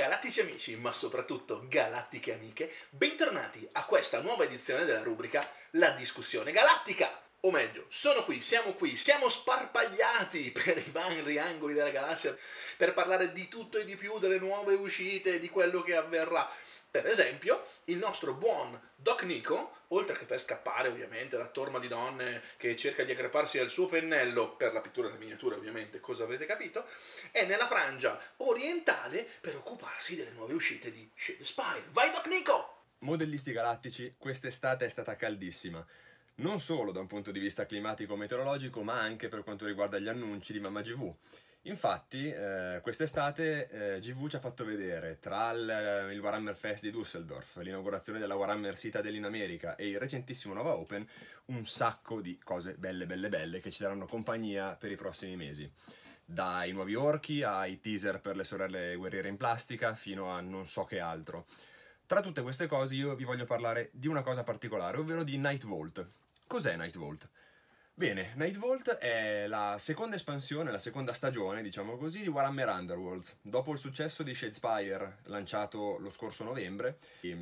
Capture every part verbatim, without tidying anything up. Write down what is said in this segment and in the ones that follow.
Galattici amici, ma soprattutto galattiche amiche, bentornati a questa nuova edizione della rubrica La discussione galattica. O meglio, sono qui, siamo qui, siamo sparpagliati per i vari angoli della galassia per parlare di tutto e di più, delle nuove uscite, di quello che avverrà. Per esempio, il nostro buon Doc Nico, oltre che per scappare ovviamente da torma di donne che cerca di aggrapparsi al suo pennello per la pittura delle miniature, ovviamente, cosa avrete capito, è nella frangia orientale per occuparsi delle nuove uscite di Shadespire. Vai Doc Nico! Modellisti galattici, quest'estate è stata caldissima, non solo da un punto di vista climatico-meteorologico, ma anche per quanto riguarda gli annunci di Mamma G V. Infatti, eh, quest'estate eh, G V ci ha fatto vedere, tra il, il Warhammer Fest di Düsseldorf, l'inaugurazione della Warhammer Citadel in America e il recentissimo Nova Open, un sacco di cose belle belle belle che ci daranno compagnia per i prossimi mesi. Dai nuovi orchi ai teaser per le sorelle guerriere in plastica, fino a non so che altro. Tra tutte queste cose io vi voglio parlare di una cosa particolare, ovvero di Nightvault. Cos'è Nightvault? Bene, Nightvault è la seconda espansione, la seconda stagione, diciamo così, di Warhammer Underworlds. Dopo il successo di Shadespire, lanciato lo scorso novembre,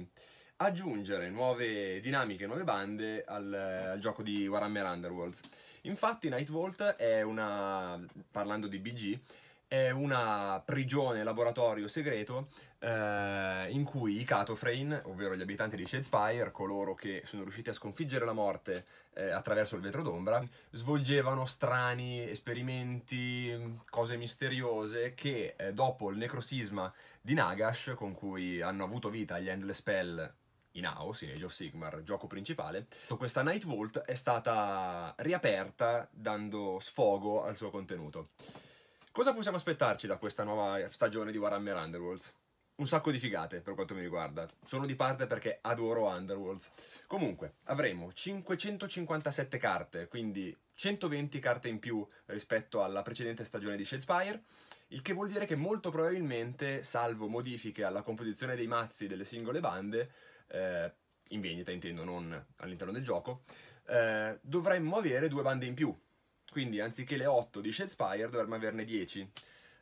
aggiungere nuove dinamiche, nuove bande al, al gioco di Warhammer Underworlds. Infatti Nightvault è una, parlando di B G, è una prigione, laboratorio segreto eh, in cui i Catofrain, ovvero gli abitanti di Shadespire, coloro che sono riusciti a sconfiggere la morte eh, attraverso il vetro d'ombra, svolgevano strani esperimenti, cose misteriose che eh, dopo il necrosisma di Nagash, con cui hanno avuto vita gli Endless Spell in Chaos, in Age of Sigmar, gioco principale, questa Nightvault è stata riaperta dando sfogo al suo contenuto. Cosa possiamo aspettarci da questa nuova stagione di Warhammer Underworlds? Un sacco di figate per quanto mi riguarda. Sono di parte perché adoro Underworlds. Comunque, avremo cinquecentocinquantasette carte, quindi centoventi carte in più rispetto alla precedente stagione di Shadespire, il che vuol dire che molto probabilmente, salvo modifiche alla composizione dei mazzi delle singole bande, eh, in vendita intendo, non all'interno del gioco, eh, dovremmo avere due bande in più. Quindi anziché le otto di Shadespire dovremmo averne dieci.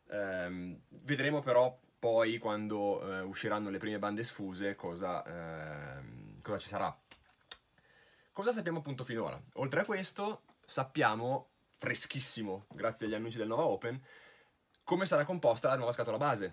Um, vedremo però poi quando uh, usciranno le prime bande sfuse cosa, uh, cosa ci sarà. Cosa sappiamo appunto finora? Oltre a questo sappiamo, freschissimo grazie agli annunci del Nova Open, come sarà composta la nuova scatola base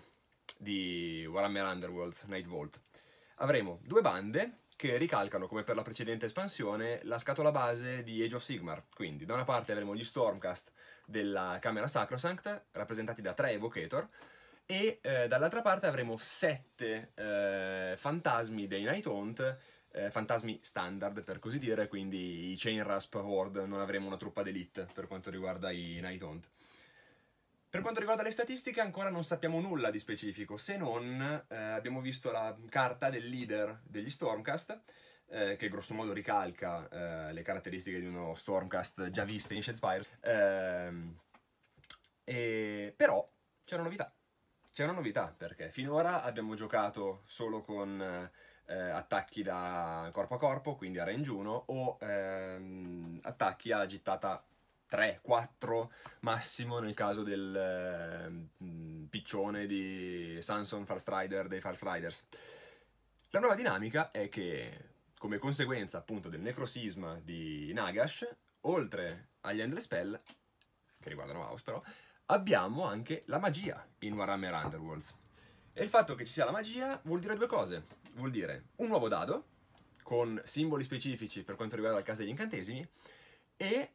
di Warhammer Underworlds Nightvault. Avremo due bande che ricalcano, come per la precedente espansione, la scatola base di Age of Sigmar. Quindi da una parte avremo gli Stormcast della Camera Sacrosanct, rappresentati da tre Evocator, e eh, dall'altra parte avremo sette eh, fantasmi dei Night Haunt, eh, fantasmi standard per così dire, quindi i Chain Rasp Horde, non avremo una truppa d'elite per quanto riguarda i Night Haunt. Per quanto riguarda le statistiche ancora non sappiamo nulla di specifico, se non eh, abbiamo visto la carta del leader degli Stormcast, eh, che grosso modo ricalca eh, le caratteristiche di uno Stormcast già viste in Shadespire, eh, e... però c'è una novità, c'è una novità perché finora abbiamo giocato solo con eh, attacchi da corpo a corpo, quindi a range uno, o ehm, attacchi a gittata tre quattro massimo nel caso del eh, piccione di Sanson Farstrider dei Farstriders. La nuova dinamica è che, come conseguenza appunto del necrosisma di Nagash, oltre agli Endless Spell, che riguardano House però, abbiamo anche la magia in Warhammer Underworlds. E il fatto che ci sia la magia vuol dire due cose. Vuol dire un nuovo dado, con simboli specifici per quanto riguarda il caso degli incantesimi, e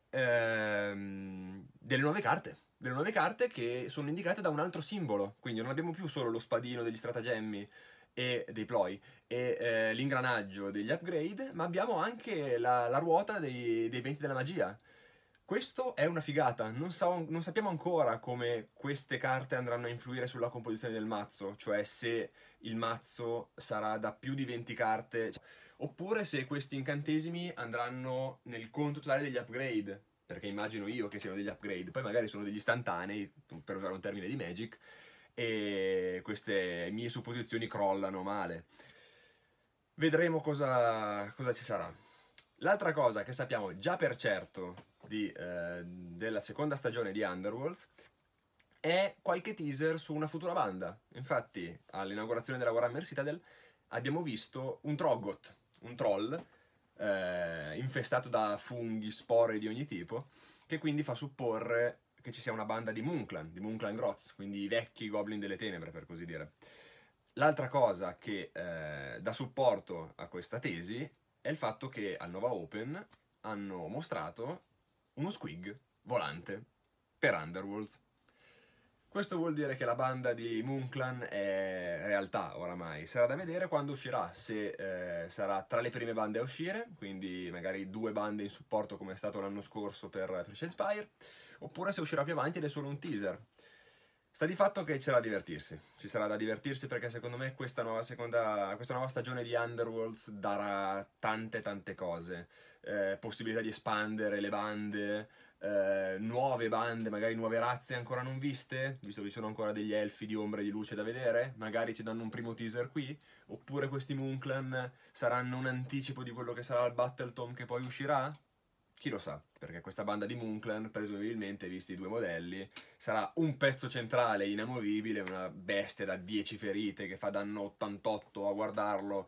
ehm, delle nuove carte, delle nuove carte che sono indicate da un altro simbolo, quindi non abbiamo più solo lo spadino degli stratagemmi e dei ploi e eh, l'ingranaggio degli upgrade, ma abbiamo anche la, la ruota dei, dei venti della magia. Questo è una figata, non, sa non sappiamo ancora come queste carte andranno a influire sulla composizione del mazzo, cioè se il mazzo sarà da più di venti carte, oppure se questi incantesimi andranno nel conto totale degli upgrade, perché immagino io che siano degli upgrade, poi magari sono degli istantanei, per usare un termine di Magic, e queste mie supposizioni crollano male. Vedremo cosa, cosa ci sarà. L'altra cosa che sappiamo già per certo di, eh, della seconda stagione di Underworlds è qualche teaser su una futura banda. Infatti, all'inaugurazione della Warhammer Citadel abbiamo visto un Troggoth, un troll, eh, infestato da funghi, spore di ogni tipo, che quindi fa supporre che ci sia una banda di Moonclan, di Moonclan Grots, quindi i vecchi Goblin delle Tenebre, per così dire. L'altra cosa che eh, dà supporto a questa tesi è il fatto che al Nova Open hanno mostrato uno squig volante per Underworlds. Questo vuol dire che la banda di Moonclan è realtà oramai. Sarà da vedere quando uscirà, se eh, sarà tra le prime bande a uscire, quindi magari due bande in supporto come è stato l'anno scorso per, per Shadespire, oppure se uscirà più avanti ed è solo un teaser. Sta di fatto che c'era da divertirsi, ci sarà da divertirsi perché secondo me questa nuova, seconda, questa nuova stagione di Underworlds darà tante tante cose, eh, possibilità di espandere le bande, eh, nuove bande, magari nuove razze ancora non viste, visto che ci sono ancora degli elfi di ombra e di luce da vedere, magari ci danno un primo teaser qui, oppure questi Moonclan saranno un anticipo di quello che sarà il Battletome che poi uscirà? Chi lo sa, perché questa banda di Moonclan, presumibilmente, visti i due modelli, sarà un pezzo centrale inamovibile, una bestia da dieci ferite che fa danno ottantotto a guardarlo,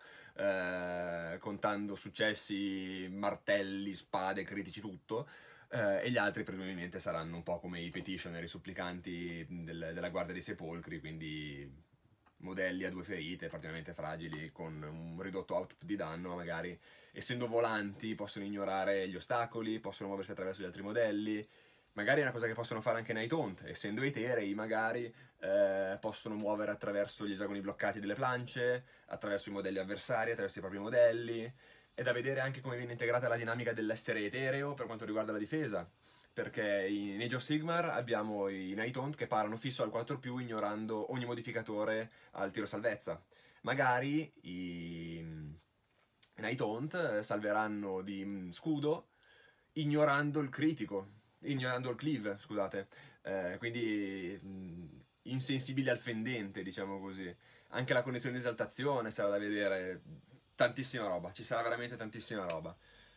eh, contando successi, martelli, spade, critici, tutto, eh, e gli altri presumibilmente saranno un po' come i petitioner, i supplicanti del, della Guardia dei Sepolcri, quindi modelli a due ferite, praticamente fragili, con un ridotto output di danno, magari essendo volanti possono ignorare gli ostacoli, possono muoversi attraverso gli altri modelli, magari è una cosa che possono fare anche Night Haunt, essendo eterei magari eh, possono muovere attraverso gli esagoni bloccati delle planche, attraverso i modelli avversari, attraverso i propri modelli. È da vedere anche come viene integrata la dinamica dell'essere etereo per quanto riguarda la difesa, perché in Age of Sigmar abbiamo i Night Haunt che parano fisso al quattro più ignorando ogni modificatore al tiro salvezza. Magari i Night Haunt salveranno di scudo ignorando il critico, ignorando il cleave, scusate, eh, quindi mh, insensibili al fendente, diciamo così. Anche la condizione di esaltazione sarà da vedere, tantissima roba, ci sarà veramente tantissima roba.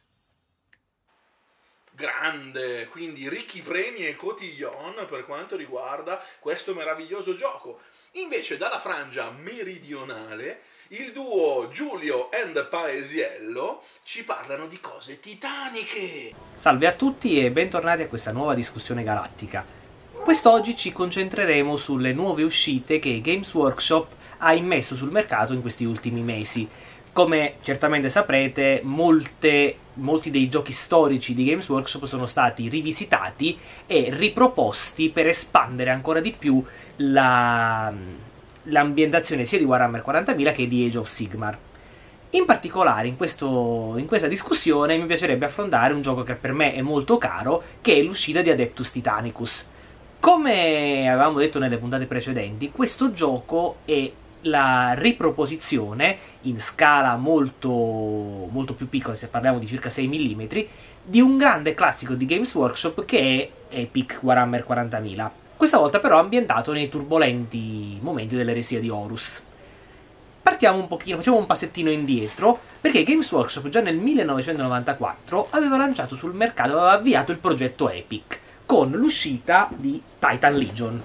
Grande, quindi ricchi premi e cotillon per quanto riguarda questo meraviglioso gioco. Invece dalla frangia meridionale il duo Giulio and Paesiello ci parlano di cose titaniche. Salve a tutti e bentornati a questa nuova discussione galattica. Quest'oggi ci concentreremo sulle nuove uscite che Games Workshop ha immesso sul mercato in questi ultimi mesi. Come certamente saprete, molte, molti dei giochi storici di Games Workshop sono stati rivisitati e riproposti per espandere ancora di più la, l'ambientazione sia di Warhammer quarantamila che di Age of Sigmar. In particolare in, questo, in questa discussione mi piacerebbe affrontare un gioco che per me è molto caro, che è l'uscita di Adeptus Titanicus. Come avevamo detto nelle puntate precedenti, questo gioco è la riproposizione in scala molto, molto più piccola, se parliamo di circa sei millimetri, di un grande classico di Games Workshop che è Epic Warhammer quarantamila. Questa volta però ambientato nei turbolenti momenti dell'eresia di Horus. Partiamo un pochino, facciamo un passettino indietro, perché Games Workshop già nel millenovecentonovantaquattro aveva lanciato sul mercato, aveva avviato il progetto Epic, con l'uscita di Titan Legion.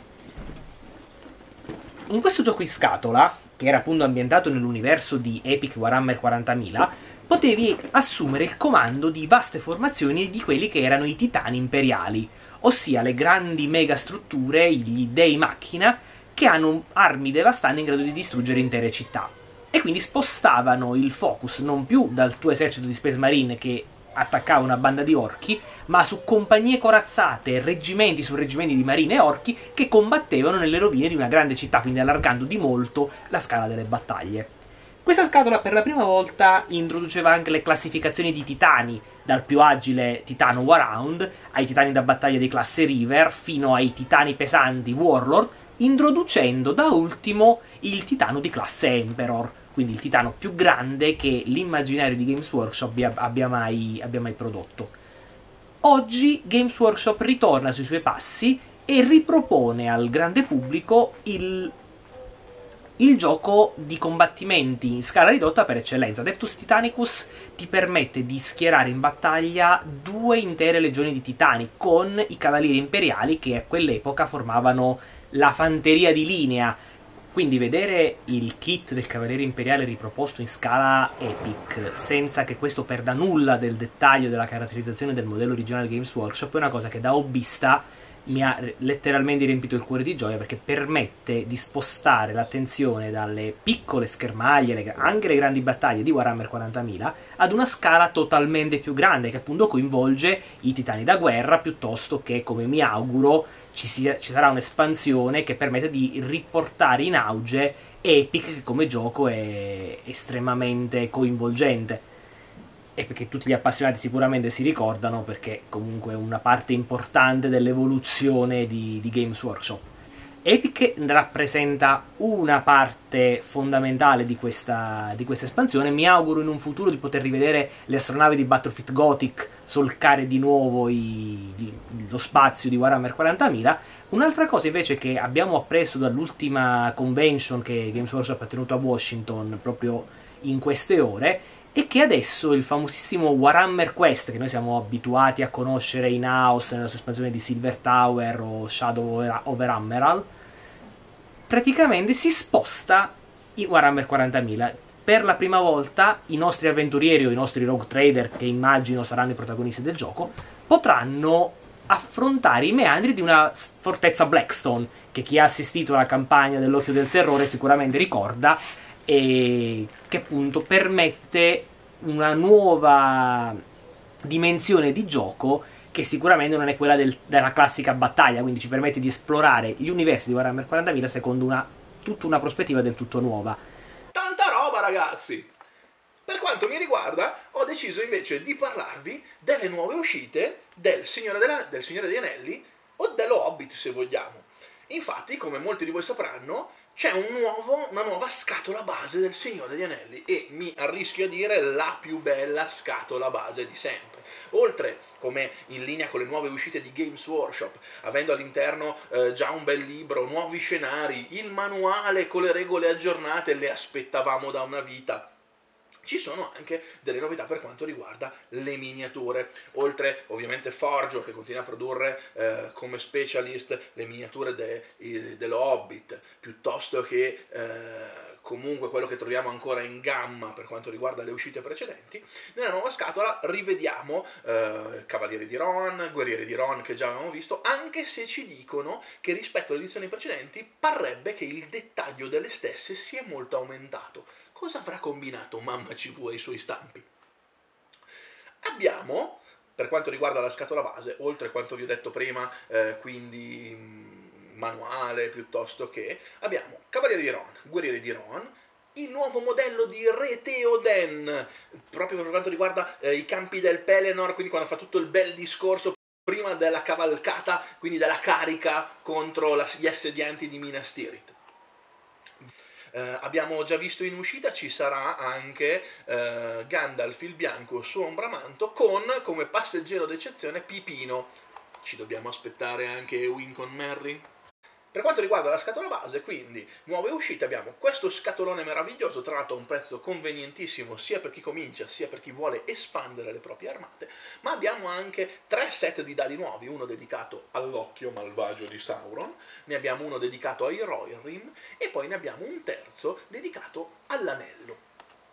In questo gioco in scatola, che era appunto ambientato nell'universo di Epic Warhammer quarantamila, potevi assumere il comando di vaste formazioni di quelli che erano i titani imperiali, ossia le grandi mega strutture, gli dei macchina, che hanno armi devastanti in grado di distruggere intere città. E quindi spostavano il focus non più dal tuo esercito di Space Marine che attaccava una banda di orchi, ma su compagnie corazzate, reggimenti su reggimenti di marine e orchi che combattevano nelle rovine di una grande città, quindi allargando di molto la scala delle battaglie. Questa scatola per la prima volta introduceva anche le classificazioni di titani, dal più agile titano Warhound ai titani da battaglia di classe River fino ai titani pesanti Warlord, introducendo da ultimo il titano di classe Emperor, quindi il titano più grande che l'immaginario di Games Workshop abbia, abbia, mai, abbia mai prodotto. Oggi Games Workshop ritorna sui suoi passi e ripropone al grande pubblico il, il gioco di combattimenti in scala ridotta per eccellenza. Adeptus Titanicus ti permette di schierare in battaglia due intere legioni di titani con i cavalieri imperiali che a quell'epoca formavano la fanteria di linea. Quindi vedere il kit del cavaliere imperiale riproposto in scala epic senza che questo perda nulla del dettaglio della caratterizzazione del modello originale Games Workshop è una cosa che da hobbista mi ha letteralmente riempito il cuore di gioia, perché permette di spostare l'attenzione dalle piccole schermaglie, anche le grandi battaglie di Warhammer quarantamila, ad una scala totalmente più grande che appunto coinvolge i titani da guerra, piuttosto che, come mi auguro, ci, sia, ci sarà un'espansione che permette di riportare in auge Epic, che come gioco è estremamente coinvolgente. E perché tutti gli appassionati sicuramente si ricordano, perché comunque è una parte importante dell'evoluzione di, di Games Workshop. Epic rappresenta una parte fondamentale di questa, di questa espansione. Mi auguro in un futuro di poter rivedere le astronavi di Battlefield Gothic solcare di nuovo i, lo spazio di Warhammer quarantamila. Un'altra cosa invece che abbiamo appreso dall'ultima convention che Games Workshop ha tenuto a Washington proprio in queste ore e che adesso il famosissimo Warhammer Quest, che noi siamo abituati a conoscere in house nella sua espansione di Silver Tower o Shadow over Emerald, praticamente si sposta in Warhammer quarantamila. Per la prima volta i nostri avventurieri o i nostri rogue trader, che immagino saranno i protagonisti del gioco, potranno affrontare i meandri di una fortezza Blackstone, che chi ha assistito alla campagna dell'Occhio del Terrore sicuramente ricorda, e che appunto permette una nuova dimensione di gioco che sicuramente non è quella del, della classica battaglia, quindi ci permette di esplorare gli universi di Warhammer quarantamila secondo una, tutta una prospettiva del tutto nuova. Tanta roba, ragazzi! Per quanto mi riguarda, ho deciso invece di parlarvi delle nuove uscite del Signore, della, del Signore degli Anelli o dello Hobbit, se vogliamo. Infatti, come molti di voi sapranno, c'è un nuovo, una nuova scatola base del Signore degli Anelli e mi arrischio a dire la più bella scatola base di sempre. Oltre, come in linea con le nuove uscite di Games Workshop, avendo all'interno eh, già un bel libro, nuovi scenari, il manuale con le regole aggiornate, le aspettavamo da una vita. Ci sono anche delle novità per quanto riguarda le miniature, oltre ovviamente Forgio che continua a produrre eh, come specialist le miniature de, de, dello Hobbit, piuttosto che eh, comunque quello che troviamo ancora in gamma per quanto riguarda le uscite precedenti. Nella nuova scatola rivediamo eh, Cavalieri di Rohan, Guerrieri di Rohan che già avevamo visto, anche se ci dicono che rispetto alle edizioni precedenti parrebbe che il dettaglio delle stesse sia molto aumentato. Cosa avrà combinato Mamma C V ai suoi stampi? Abbiamo, per quanto riguarda la scatola base, oltre a quanto vi ho detto prima, eh, quindi mh, manuale piuttosto che, abbiamo Cavalieri di Rohan, Guerrieri di Rohan, il nuovo modello di Re Theoden, proprio per quanto riguarda eh, i campi del Pelennor, quindi quando fa tutto il bel discorso prima della cavalcata, quindi della carica contro la, gli assedianti di Minas Tirith. Eh, abbiamo già visto in uscita, ci sarà anche eh, Gandalf il bianco su Ombramanto con come passeggero d'eccezione Pipino. Ci dobbiamo aspettare anche Ewin con Merry? Per quanto riguarda la scatola base, quindi, nuove uscite, abbiamo questo scatolone meraviglioso, tra l'altro a un prezzo convenientissimo sia per chi comincia sia per chi vuole espandere le proprie armate, ma abbiamo anche tre set di dadi nuovi, uno dedicato all'occhio malvagio di Sauron, ne abbiamo uno dedicato ai Rohirrim e poi ne abbiamo un terzo dedicato all'anello.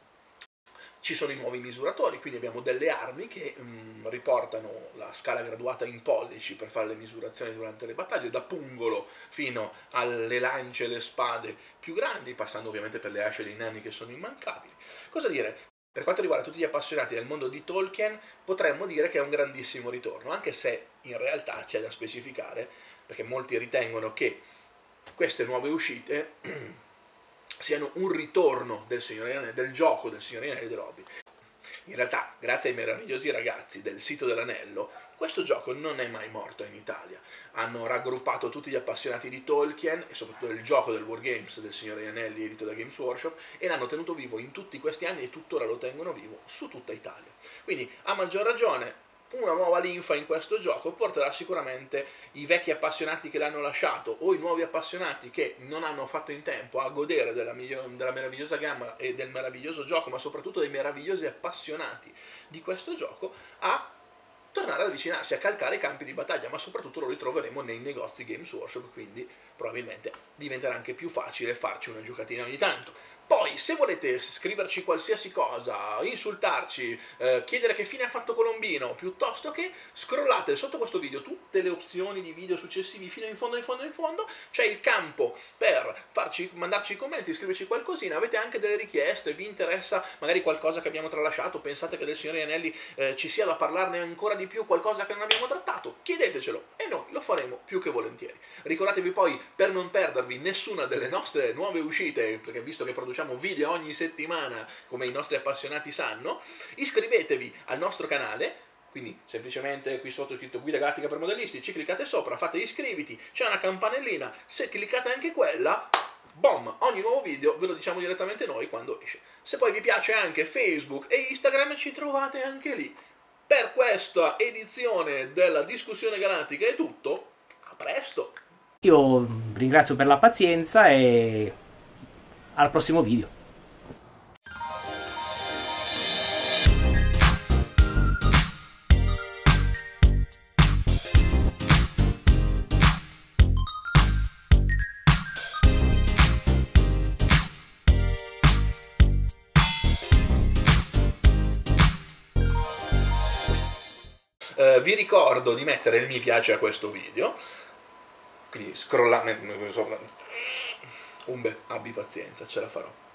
Ci sono i nuovi misuratori, quindi abbiamo delle armi che mh, riportano la scala graduata in pollici per fare le misurazioni durante le battaglie, da pungolo fino alle lance e le spade più grandi, passando ovviamente per le asce dei nani che sono immancabili. Cosa dire? Per quanto riguarda tutti gli appassionati del mondo di Tolkien, potremmo dire che è un grandissimo ritorno, anche se in realtà c'è da specificare, perché molti ritengono che queste nuove uscite siano un ritorno del, Signore, del gioco del Signore degli Anelli e dell'Hobbit. In realtà, grazie ai meravigliosi ragazzi del sito dell'Anello, questo gioco non è mai morto in Italia. Hanno raggruppato tutti gli appassionati di Tolkien e soprattutto del gioco del Wargames del Signore degli Anelli edito da Games Workshop e l'hanno tenuto vivo in tutti questi anni e tuttora lo tengono vivo su tutta Italia. Quindi, a maggior ragione, una nuova linfa in questo gioco porterà sicuramente i vecchi appassionati che l'hanno lasciato o i nuovi appassionati che non hanno fatto in tempo a godere della, miglio- della meravigliosa gamma e del meraviglioso gioco, ma soprattutto dei meravigliosi appassionati di questo gioco, a tornare ad avvicinarsi, a calcare i campi di battaglia, ma soprattutto lo ritroveremo nei negozi Games Workshop, quindi probabilmente diventerà anche più facile farci una giocatina ogni tanto. Poi, se volete scriverci qualsiasi cosa, insultarci, eh, chiedere che fine ha fatto Colombino, piuttosto che scrollate sotto questo video tutte le opzioni di video successivi fino in fondo, in fondo, in fondo, c'è il campo per farci, mandarci i commenti, scriverci qualcosina, avete anche delle richieste, vi interessa magari qualcosa che abbiamo tralasciato, pensate che del Signore Anelli eh, ci sia da parlarne ancora di più, qualcosa che non abbiamo trattato, chiedetecelo e noi lo faremo più che volentieri. Ricordatevi poi, per non perdervi nessuna delle nostre nuove uscite, perché visto che produciamo video ogni settimana, come i nostri appassionati sanno, iscrivetevi al nostro canale, quindi semplicemente qui sotto scritto Guida Galattica per Modellisti, ci cliccate sopra, fate iscriviti, c'è una campanellina, se cliccate anche quella, boom, ogni nuovo video ve lo diciamo direttamente noi quando esce. Se poi vi piace anche Facebook e Instagram, ci trovate anche lì. Per questa edizione della discussione galattica è tutto, a presto! Io ringrazio per la pazienza e al prossimo video. Uh, vi ricordo di mettere il mi piace a questo video, quindi scrollate, umbe, abbi pazienza, ce la farò.